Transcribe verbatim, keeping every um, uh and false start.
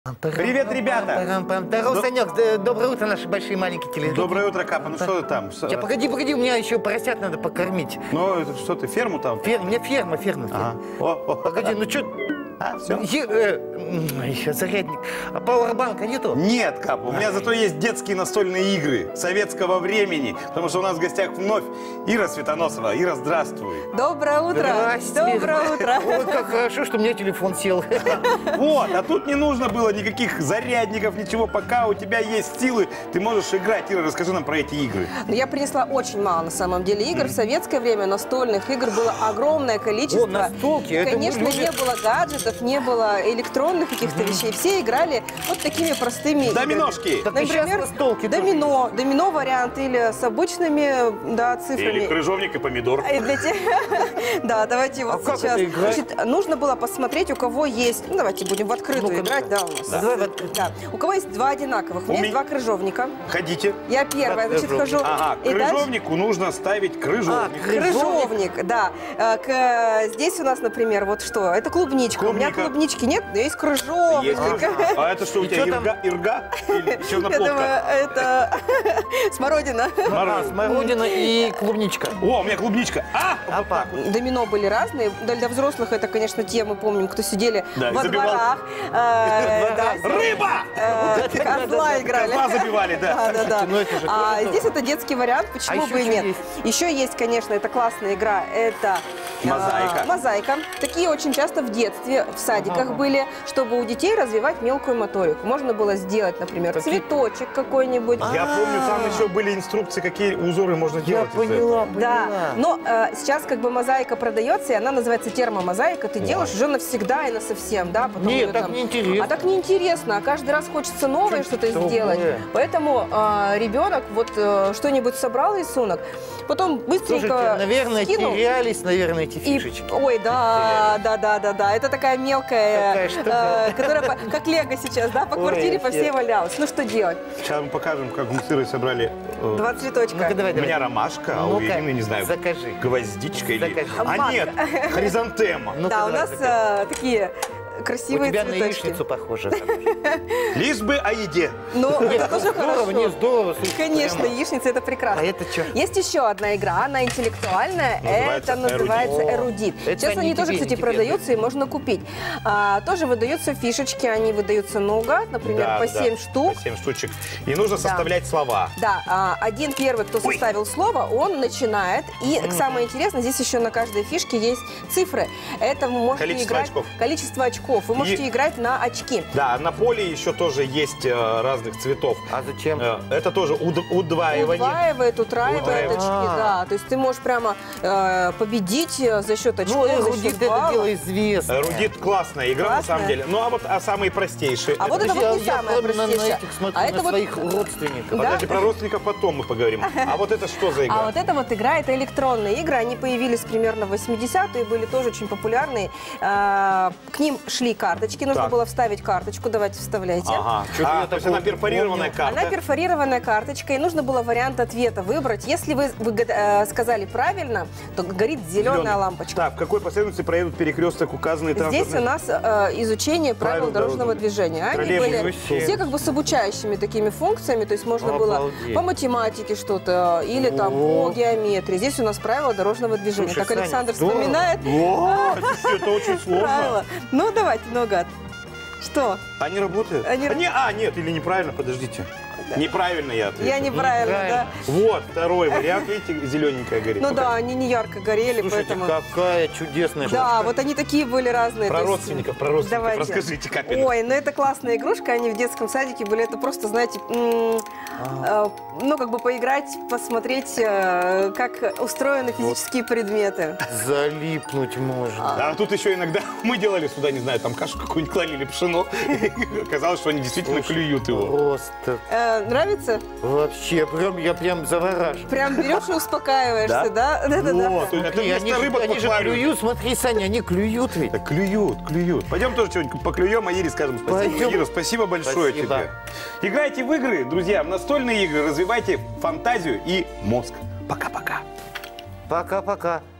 Привет, ребята! Здорово, Санек, доброе утро, наши большие маленькие телезрители. Доброе утро, Капа. Ну что ты там? Я, погоди, погоди, у меня еще поросят надо покормить. Ну, это что ты, ферму там? Ферма, у меня ферма, ферма. Ага. О, о. Погоди, ну что... А, все? Еще зарядник. А пауэрбанка нету? Нет, Капа, у меня зато есть детские настольные игры советского времени, потому что у нас в гостях вновь Ира Светоносова. Ира, здравствуй. Доброе утро. Здрасте. Доброе утро. Ой, как хорошо, что у меня телефон сел. Вот, а тут не нужно было никаких зарядников, ничего. Пока у тебя есть силы, ты можешь играть. Ира, расскажи нам про эти игры. Ну, я принесла очень мало, на самом деле, игр. В советское время настольных игр было огромное количество. О, настолки. Это Конечно, люди... не было гаджетов, не было электронных каких-то вещей. Все играли вот такими простыми Доминошки. играми. Так Например, настолки домино. Тоже. Домино вариант или с обычными, да, цифрами. Или крыжовник и помидор. И для тех... Да, давайте вот а сейчас. Значит, нужно было посмотреть, у кого есть... Ну, давайте будем в открытую ну играть. Да, у нас. Да. Да. Да. У кого есть два одинаковых. У меня есть два крыжовника. Ходите. Я первая, значит, хожу. Ага, И крыжовнику дальше... нужно ставить крыжовник. А, крыжовник, да. К... Здесь у нас, например, вот что? Это клубничка. Клубника. У меня клубнички нет, но есть крыжовник. Есть крыжовник. А это что, у тебя ирга, ирга или черноплодка? Я думаю, это смородина. А, смородина и клубничка. О, у меня клубничка. А! Опа. Домино были разные. Для взрослых это, конечно, те, мы помним, кто сидели да, во забивал. дворах. Э, да, Рыба! Э, козла играли. Козла забивали, да. Да, да, да. А здесь это детский вариант, почему а бы и нет. Есть? Еще есть, конечно, это классная игра, это мозаика. Э, мозаика. Такие очень часто в детстве, в садиках ага. были, чтобы у детей развивать мелкую моторику. Можно было сделать, например, Какие? цветочек какой-нибудь. Я помню, там еще были инструкции, какие узоры можно делать. Я поняла, поняла. Да, но э, сейчас как бы мозаика продается, и она называется термомозаика. Ты Ой. делаешь уже навсегда и насовсем, да? Потом Нет, так там... неинтересно. А так неинтересно, а каждый раз хочется новое что-то сделать. Поэтому э, ребенок вот э, что-нибудь собрал рисунок, потом быстренько Слушайте, наверное, скинул. терялись, наверное, эти фишечки. И... Ой, да, да, да, да, да. Это такая мелкая, такая э, которая как лего сейчас, да, по Ой, квартире по всей валялась. Ну что делать? Сейчас мы покажем, как мы с Ирой собрали. Э, Два цветочка. Ну-ка, давай, У меня ромашка, а у Ирины, не знаю, закажи. гвоздичка или... Закажи. А, а нет, хризантема. Ну да, у нас э, такие... красивые У тебя цветочки. на яичницу похоже. Лишь бы о еде. Ну, это тоже хорошо. Не здорово. Конечно, яичница это прекрасно. А это что? Есть еще одна игра, она интеллектуальная, это называется эрудит. Сейчас они тоже, кстати, продаются и можно купить. Тоже выдаются фишечки, они выдаются наугад, например, по семь штук. По семь штучек. И нужно составлять слова. Да, один первый, кто составил слово, он начинает. И самое интересное, здесь еще на каждой фишке есть цифры. Это вы можете играть... Количество очков. Вы можете и... играть на очки. Да, на поле еще тоже есть э, разных цветов. А зачем? Э, это тоже уд удваивание. Удваивает, утраивает Удваивает. очки, а -а -а. да. То есть ты можешь прямо э, победить за счет очков, ну, за счет это дело известно. Эрудит классная игра, классная. на самом деле. Ну, а вот а самые простейшие. А это... вот это вот не я, самая я простейшая. На этих смотрю, а на это своих вот... родственников. Да? Подожди, про родственников потом мы поговорим. А вот это что за игра? А вот это вот игра, это электронные игры. Они появились примерно в восьмидесятые, были тоже очень популярные. К ним шли карточки, нужно так. было вставить карточку, давайте вставляйте. Ага. А, то есть она перфорированная карта? Она перфорированная карточка, и нужно было вариант ответа выбрать. Если вы, вы э, сказали правильно, то горит зеленая Зеленый. лампочка. Так, в какой последовательности проедут перекресток указанные транспортные... Здесь у нас э, изучение правил, правил дорожного, дорожного движения. Они были все как бы с обучающими такими функциями, то есть можно Обалдеть. было по математике что-то, или О -о -о. там по геометрии. Здесь у нас правила дорожного движения. Слушай, как Саня, Александр здорово. вспоминает. О, это очень сложно. Ну, давайте, наугад. Что? Они работают? Они... Они... А, нет, или неправильно, подождите. Да. Неправильно я ответил. Я неправильно, неправильно, да. Вот, второй вариант, видите, зелененькая горит. Ну Пока. да, они не ярко горели, Слушайте, поэтому... какая чудесная Да, игрушка. вот они такие были разные. Про родственников, про родственников Давайте. расскажите, Капина. Ой, ну это классная игрушка, они в детском садике были, это просто, знаете, э, ну как бы поиграть, посмотреть, э, как устроены физические вот. предметы. Залипнуть можно. А, а тут еще иногда мы делали сюда, не знаю, там кашу какую-нибудь клали или пшено, оказалось, что они действительно клюют его. Просто... Нравится? Вообще, прям я прям заворажен. Прям берешь и успокаиваешься, да? Да, да, да. Вот, это они же, они же клюют, смотри, Саня, они клюют ведь. Да, клюют, клюют. Пойдем тоже что-нибудь поклюем, а Ире скажем спасибо. Пойдем. Ира, спасибо большое спасибо. тебе. Играйте в игры, друзья, в настольные игры, развивайте фантазию и мозг. Пока-пока. Пока-пока.